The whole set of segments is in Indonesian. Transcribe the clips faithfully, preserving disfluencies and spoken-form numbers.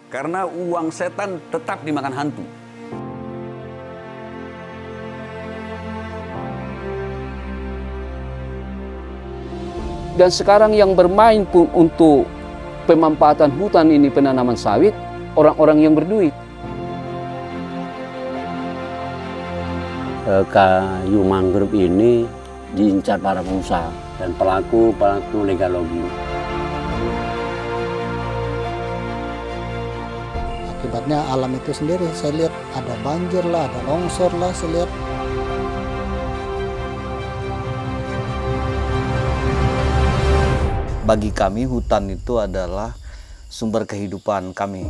Karena uang setan tetap dimakan hantu. Dan sekarang yang bermain pun untuk pemanfaatan hutan ini penanaman sawit, orang-orang yang berduit. Kayu mangrove ini diincar para pengusaha dan pelaku-pelaku legalogi. Akibatnya alam itu sendiri, saya lihat ada banjir lah, ada longsor lah, saya lihat. Bagi kami hutan itu adalah sumber kehidupan kami.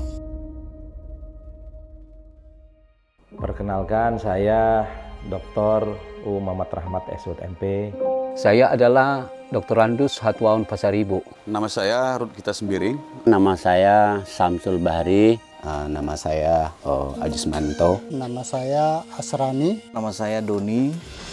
Perkenalkan, saya Doktor U. Muhammad Rahmat S W M P. Saya adalah Doktor Andus Hatwaun Pasaribu. Nama saya Rut Gita Sembiring. Nama saya Samsul Bahri. Uh, nama saya oh, Ajismanto. Nama saya Asrani. Nama saya Doni.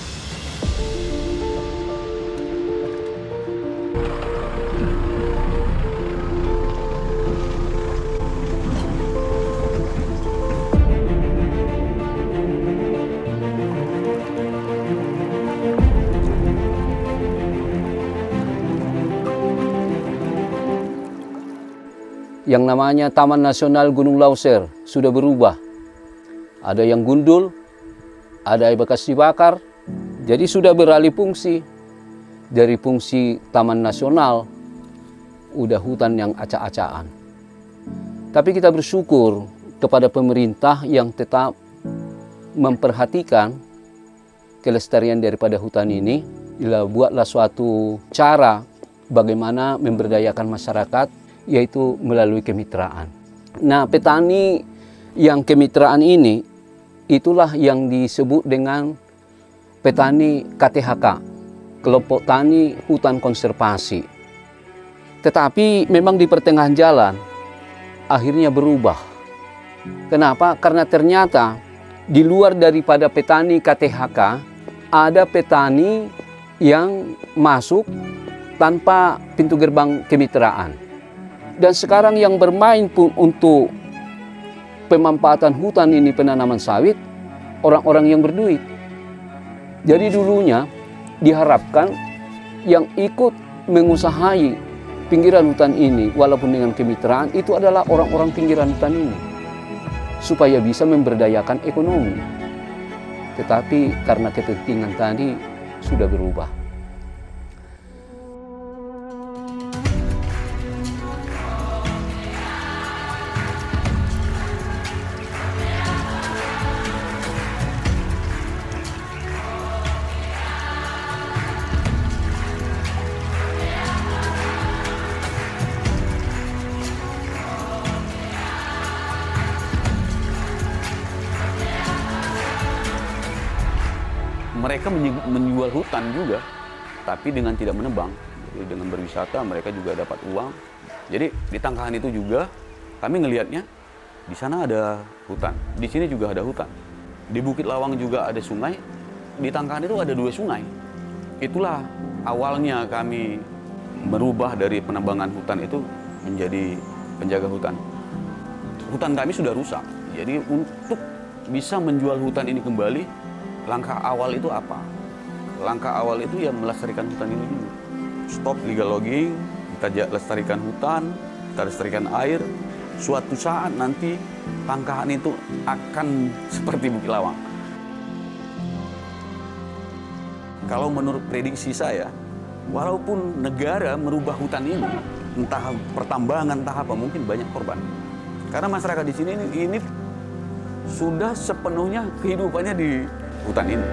Yang namanya Taman Nasional Gunung Leuser sudah berubah. Ada yang gundul, ada yang bekas dibakar, jadi sudah beralih fungsi. Dari fungsi Taman Nasional, udah hutan yang acak-acakan. Tapi kita bersyukur kepada pemerintah yang tetap memperhatikan kelestarian daripada hutan ini. Bila buatlah suatu cara bagaimana memberdayakan masyarakat, yaitu melalui kemitraan. Nah, petani yang kemitraan ini, itulah yang disebut dengan petani K T H K, Kelompok Tani Hutan Konservasi. Tetapi memang di pertengahan jalan, akhirnya berubah. Kenapa? Karena ternyata di luar daripada petani K T H K, ada petani yang masuk tanpa pintu gerbang kemitraan. Dan sekarang yang bermain pun untuk pemanfaatan hutan ini penanaman sawit, orang-orang yang berduit. Jadi dulunya diharapkan yang ikut mengusahai pinggiran hutan ini, walaupun dengan kemitraan, itu adalah orang-orang pinggiran hutan ini. Supaya bisa memberdayakan ekonomi. Tetapi karena kepentingan tadi sudah berubah. Mereka menjual hutan juga, tapi dengan tidak menebang. Jadi dengan berwisata mereka juga dapat uang. Jadi di Tangkahan itu juga kami ngelihatnya di sana ada hutan, di sini juga ada hutan. Di Bukit Lawang juga ada sungai, di Tangkahan itu ada dua sungai. Itulah awalnya kami merubah dari penambangan hutan itu menjadi penjaga hutan. Hutan kami sudah rusak, jadi untuk bisa menjual hutan ini kembali, langkah awal itu apa? Langkah awal itu ya melestarikan hutan ini dulu. Stop legal logging, kita lestarikan hutan, kita lestarikan air. Suatu saat nanti Tangkahan itu akan seperti Bukit Lawang. Kalau menurut prediksi saya, walaupun negara merubah hutan ini, entah pertambangan, entah apa, mungkin banyak korban. Karena masyarakat di sini ini, ini sudah sepenuhnya kehidupannya di hutan ini.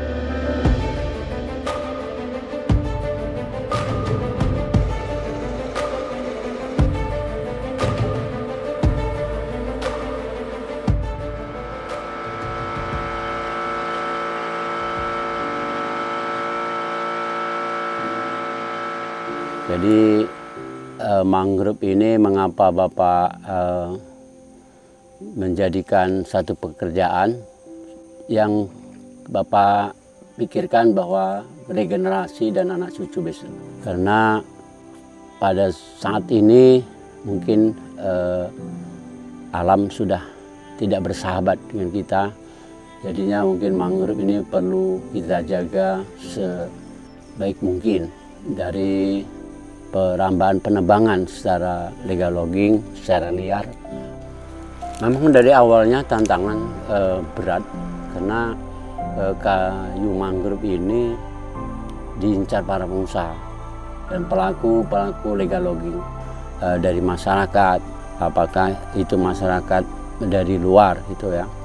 Jadi eh, mangrove ini mengapa Bapak eh, menjadikan satu pekerjaan yang Bapak pikirkan bahwa regenerasi dan anak cucu besok. Karena pada saat ini mungkin eh, alam sudah tidak bersahabat dengan kita. Jadinya mungkin mangrove ini perlu kita jaga sebaik mungkin dari perambahan penebangan secara legal logging, secara liar. Memang dari awalnya tantangan eh, berat karena eh, kayu mangrove ini diincar para pengusaha dan pelaku-pelaku legal logging eh, dari masyarakat, apakah itu masyarakat dari luar gitu ya,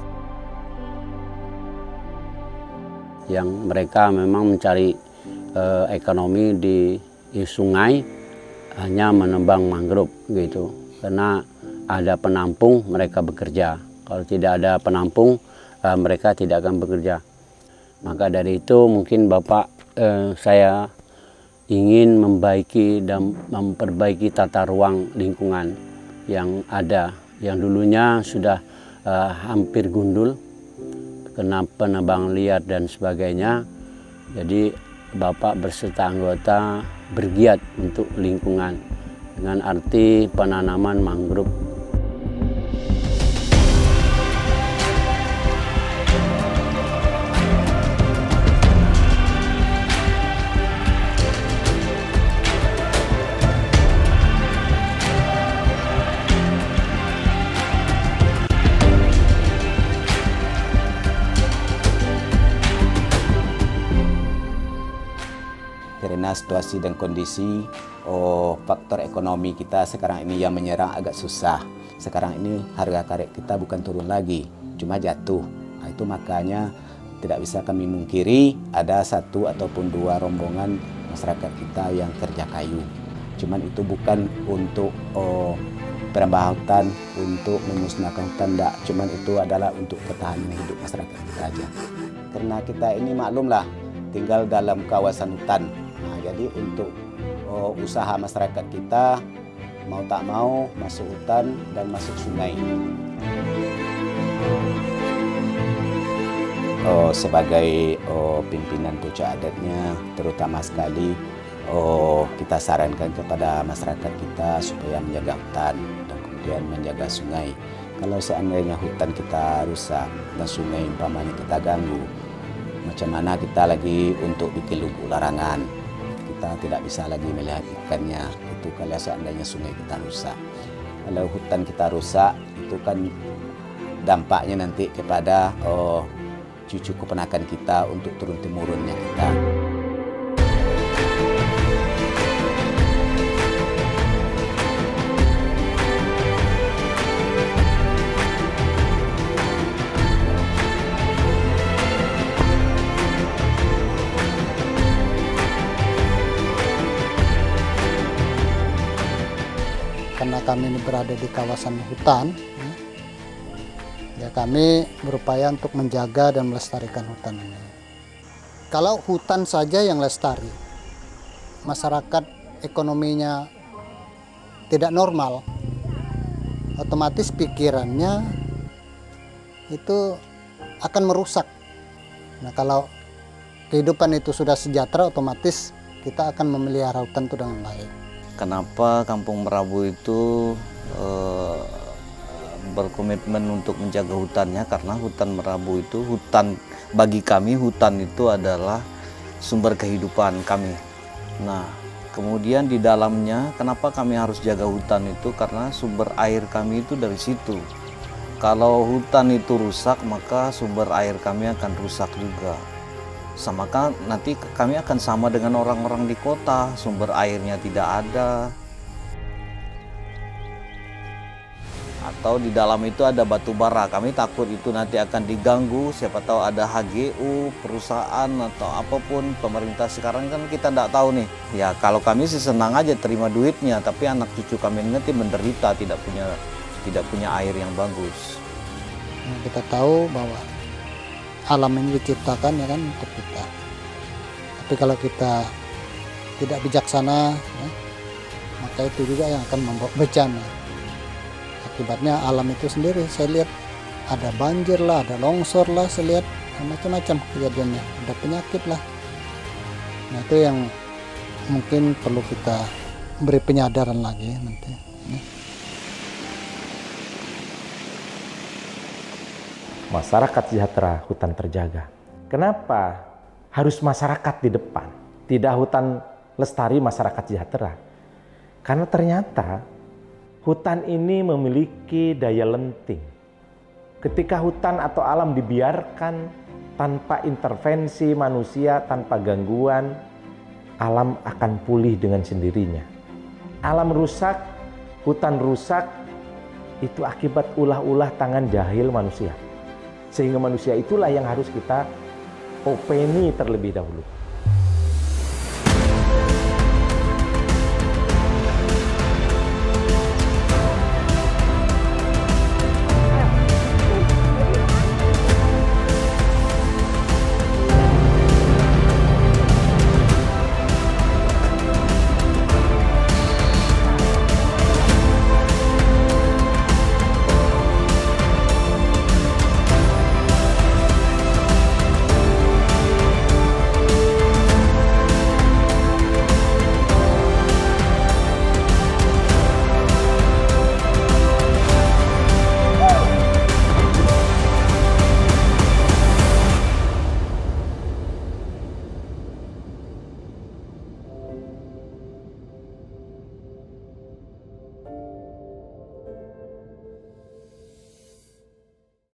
yang mereka memang mencari eh, ekonomi di, di sungai hanya menebang mangrove gitu, karena ada penampung mereka bekerja. Kalau tidak ada penampung eh, mereka tidak akan bekerja. Maka dari itu mungkin Bapak eh, saya ingin membaiki dan memperbaiki tata ruang lingkungan yang ada, yang dulunya sudah eh, hampir gundul kena penebang liar dan sebagainya. Jadi Bapak berserta anggota bergiat untuk lingkungan dengan arti penanaman mangrove. Karena situasi dan kondisi oh, faktor ekonomi kita sekarang ini yang menyerang agak susah. Sekarang ini harga karet kita bukan turun lagi, cuma jatuh. Nah, itu makanya tidak bisa kami mungkiri ada satu ataupun dua rombongan masyarakat kita yang kerja kayu. Cuman itu bukan untuk oh, penambah hutan, untuk memusnahkan hutan, enggak. Cuman itu adalah untuk ketahanan hidup masyarakat kita aja. Karena kita ini maklumlah tinggal dalam kawasan hutan. Nah, jadi untuk oh, usaha masyarakat kita mau tak mau masuk hutan dan masuk sungai. Oh, sebagai oh, pimpinan pucuk adatnya, terutama sekali oh, kita sarankan kepada masyarakat kita supaya menjaga hutan dan kemudian menjaga sungai. Kalau seandainya hutan kita rusak dan sungai umpamanya kita ganggu, macam mana kita lagi untuk bikin lubuk larangan? Kita tidak bisa lagi melihat ikannya. Itu kalau seandainya sungai kita rusak. Kalau hutan kita rusak, itu kan dampaknya nanti kepada oh, cucu keponakan kita untuk turun-temurunnya kita. Karena kami ini berada di kawasan hutan, ya kami berupaya untuk menjaga dan melestarikan hutan ini. Kalau hutan saja yang lestari, masyarakat ekonominya tidak normal, otomatis pikirannya itu akan merusak. Nah, kalau kehidupan itu sudah sejahtera, otomatis kita akan memelihara hutan itu dengan baik. Kenapa Kampung Merabu itu eh, berkomitmen untuk menjaga hutannya? Karena hutan Merabu itu, hutan bagi kami, hutan itu adalah sumber kehidupan kami. Nah, kemudian di dalamnya, kenapa kami harus jaga hutan itu? Karena sumber air kami itu dari situ. Kalau hutan itu rusak, maka sumber air kami akan rusak juga. Sama kan nanti kami akan sama dengan orang-orang di kota, sumber airnya tidak ada. Atau di dalam itu ada batu bara, kami takut itu nanti akan diganggu, siapa tahu ada H G U, perusahaan atau apapun, pemerintah sekarang kan kita tidak tahu nih. Ya kalau kami sih senang aja terima duitnya, tapi anak cucu kami nanti menderita, tidak punya tidak punya air yang bagus. Nah, kita tahu bahwa alam ini diciptakan ya kan untuk kita. Tapi kalau kita tidak bijaksana, ya, maka itu juga yang akan membawa bencana. Akibatnya alam itu sendiri, saya lihat ada banjir lah, ada longsor lah, saya lihat macam-macam kejadiannya, ada penyakit lah. Nah itu yang mungkin perlu kita beri penyadaran lagi nanti. Ya. masyarakat sejahtera, hutan terjaga. Kenapa harus masyarakat di depan, tidak hutan lestari masyarakat sejahtera? Karena ternyata hutan ini memiliki daya lenting. Ketika hutan atau alam dibiarkan tanpa intervensi manusia, tanpa gangguan, alam akan pulih dengan sendirinya. Alam rusak, hutan rusak, itu akibat ulah-ulah tangan jahil manusia. Sehingga manusia itulah yang harus kita openi terlebih dahulu.